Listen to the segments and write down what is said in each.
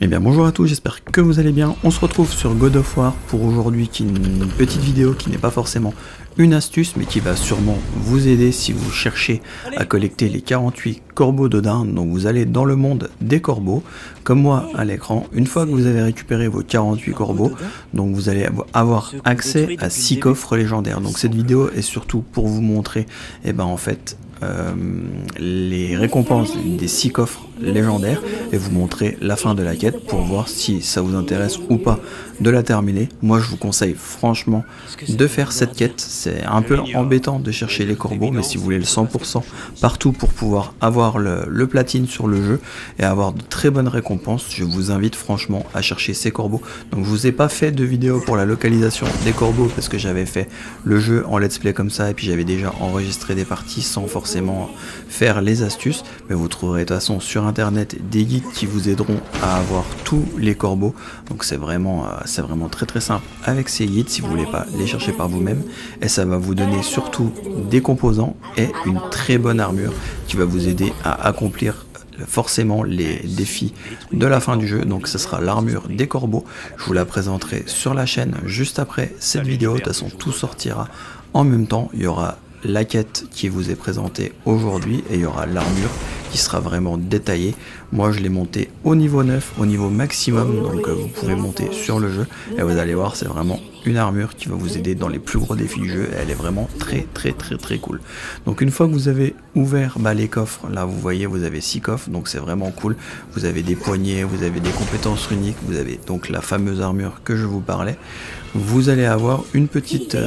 Eh bien bonjour à tous, j'espère que vous allez bien. On se retrouve sur God of War pour aujourd'hui qui est une petite vidéo qui n'est pas forcément une astuce mais qui va sûrement vous aider si vous cherchez à collecter les 48 corbeaux d'Odin. Donc vous allez dans le monde des corbeaux, comme moi à l'écran. Une fois que vous avez récupéré vos 48 corbeaux, donc vous allez avoir accès à 6 coffres légendaires. Donc cette vidéo est surtout pour vous montrer en fait les récompenses des 6 coffres légendaires et vous montrer la fin de la quête pour voir si ça vous intéresse ou pas de la terminer. Moi je vous conseille franchement de faire cette quête. C'est un peu embêtant de chercher les corbeaux, mais si vous voulez le 100% partout pour pouvoir avoir le platine sur le jeu et avoir de très bonnes récompenses, je vous invite franchement à chercher ces corbeaux. Donc je vous ai pas fait de vidéo pour la localisation des corbeaux parce que j'avais fait le jeu en let's play comme ça et puis j'avais déjà enregistré des parties sans forcément faire les astuces, mais vous trouverez de toute façon sur internet des guides qui vous aideront à avoir tous les corbeaux. Donc c'est vraiment très simple avec ces guides si vous voulez pas les chercher par vous-même, et ça va vous donner surtout des composants et une très bonne armure qui va vous aider à accomplir forcément les défis de la fin du jeu. Donc ce sera l'armure des corbeaux, je vous la présenterai sur la chaîne juste après cette vidéo. De toute façon tout sortira en même temps, il y aura la quête qui vous est présentée aujourd'hui et il y aura l'armure qui sera vraiment détaillée. Moi je l'ai monté au niveau 9, au niveau maximum, donc vous pouvez monter sur le jeu et vous allez voir, c'est vraiment une armure qui va vous aider dans les plus gros défis du jeu et elle est vraiment très cool. Donc une fois que vous avez ouvert les coffres, là vous voyez vous avez 6 coffres, donc c'est vraiment cool. Vous avez des poignées, vous avez des compétences runiques, vous avez donc la fameuse armure que je vous parlais. Vous allez avoir une petite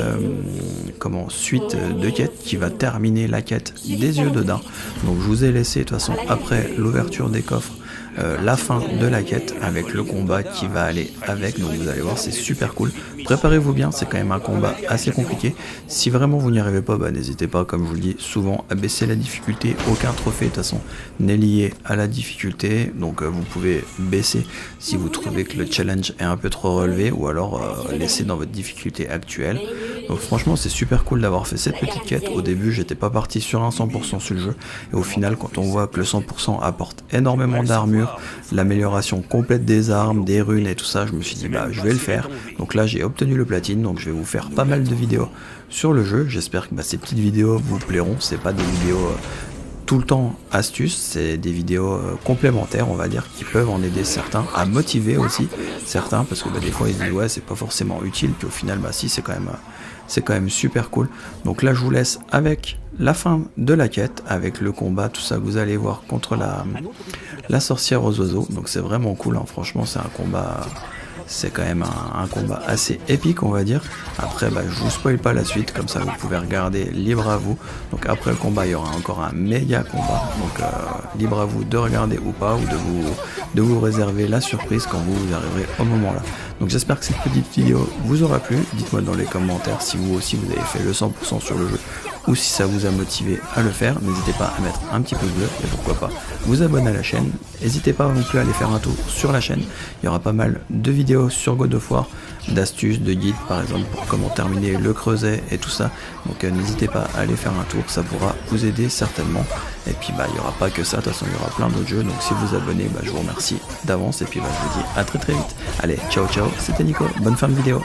suite de quêtes qui va terminer la quête des yeux d'Odin. Donc je vous ai laissé de toute façon après l'ouverture des coffres la fin de la quête avec le combat qui va aller avec. Donc vous allez voir, c'est super cool. Préparez-vous bien, c'est quand même un combat assez compliqué. Si vraiment vous n'y arrivez pas, n'hésitez pas, comme je vous le dis souvent, à baisser la difficulté. Aucun trophée de toute façon n'est lié à la difficulté, donc vous pouvez baisser si vous trouvez que le challenge est un peu trop relevé, ou alors laisser dans votre difficulté actuelle. Donc franchement c'est super cool d'avoir fait cette petite quête. Au début j'étais pas parti sur un 100% sur le jeu, et au final quand on voit que le 100% apporte énormément d'armure, l'amélioration complète des armes, des runes et tout ça, je me suis dit je vais le faire. Donc là j'ai obtenu le platine, donc je vais vous faire pas mal de vidéos sur le jeu. J'espère que ces petites vidéos vous plairont. C'est pas des vidéos tout le temps astuces, c'est des vidéos complémentaires on va dire, qui peuvent en aider certains, à motiver aussi certains, parce que des fois ils se disent ouais c'est pas forcément utile, puis au final si, c'est quand même super cool. Donc là je vous laisse avec la fin de la quête, avec le combat, tout ça que vous allez voir contre la sorcière aux oiseaux. Donc c'est vraiment cool, franchement c'est un combat, c'est quand même un combat assez épique on va dire. Après je vous spoil pas la suite, comme ça vous pouvez regarder, libre à vous. Donc après le combat il y aura encore un méga combat, donc libre à vous de regarder ou pas, ou de vous réserver la surprise quand vous arriverez au moment là. Donc j'espère que cette petite vidéo vous aura plu. Dites-moi dans les commentaires si vous aussi vous avez fait le 100% sur le jeu, ou si ça vous a motivé à le faire. N'hésitez pas à mettre un petit pouce bleu et pourquoi pas vous abonner à la chaîne. N'hésitez pas non plus à aller faire un tour sur la chaîne, il y aura pas mal de vidéos sur God of War, d'astuces, de guides par exemple pour comment terminer le creuset et tout ça. Donc n'hésitez pas à aller faire un tour, ça pourra vous aider certainement. Et puis il n'y aura pas que ça, de toute façon il y aura plein d'autres jeux, donc si vous abonnez je vous remercie d'avance, et puis je vous dis à très vite. Allez, ciao, c'était Nico, bonne fin de vidéo.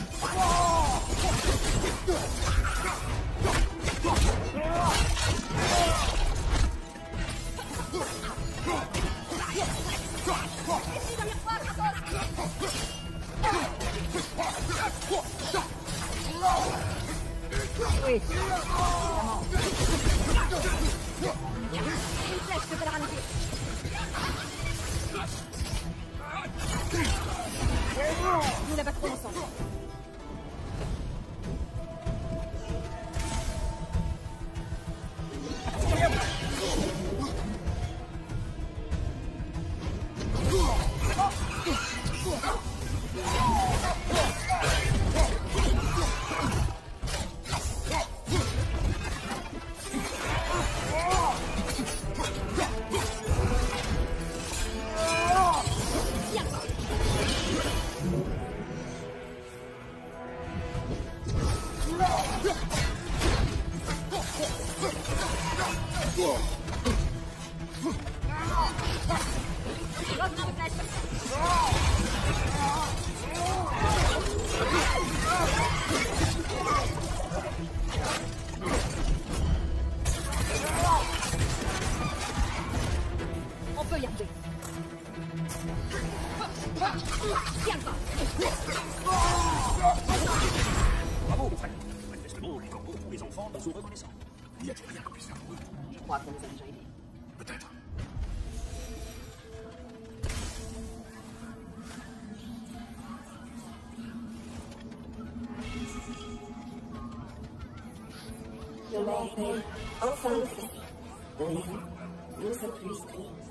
Oui. Nous la battrons ensemble. Whoa. Regardez. Tiens-toi. Bravo, mon frère. Manifestement, les corbeaux, les enfants, nous sont reconnaissants. Y a-t-il rien qu'on puisse faire pour eux? Je crois qu'on nous a déjà aidés. Peut-être. Le maire paye enfin le fait. Voyez-vous, nous sommes plus esprits.